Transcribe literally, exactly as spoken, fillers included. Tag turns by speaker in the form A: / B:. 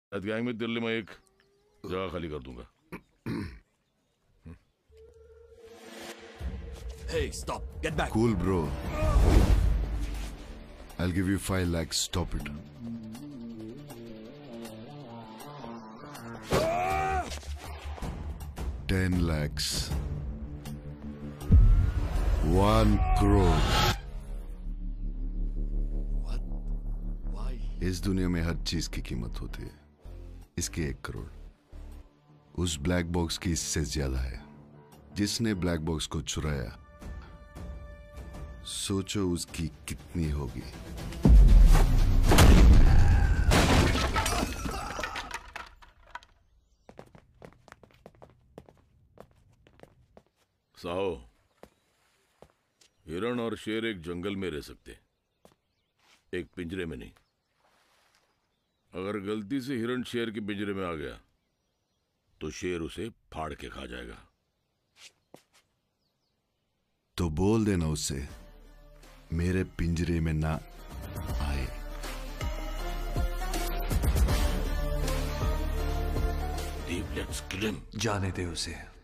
A: Gang में दिल्ली में एक जगह खाली कर दूंगा।
B: Hey, stop! Get back!
C: Cool, bro. I'll give you five lakhs. Stop it. Ten lakhs. One crore.
B: What? Why?
C: इस दुनिया में हर चीज की कीमत होती है। इसकी एक करोड़ उस ब्लैक बॉक्स की इससे ज्यादा है। जिसने ब्लैक बॉक्स को चुराया, सोचो उसकी कितनी होगी।
A: साहो, हिरण और शेर एक जंगल में रह सकते, एक पिंजरे में नहीं। अगर गलती से हिरण शेर के पिंजरे में आ गया तो शेर उसे फाड़ के खा जाएगा।
C: तो बोल देना उससे मेरे पिंजरे में ना आए।
A: Deep, let's kill him.
B: जाने दे उसे।